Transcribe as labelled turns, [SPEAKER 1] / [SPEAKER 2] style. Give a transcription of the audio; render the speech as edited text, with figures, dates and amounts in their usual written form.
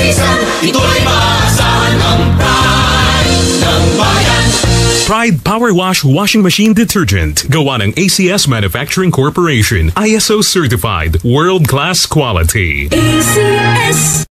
[SPEAKER 1] linisan, ito ay maasahan ng Pride ng Bayan.
[SPEAKER 2] Pride Powerwash Washing Machine Detergent. Gawa ng ACS Manufacturing Corporation. ISO certified. World-class quality.
[SPEAKER 3] ACS.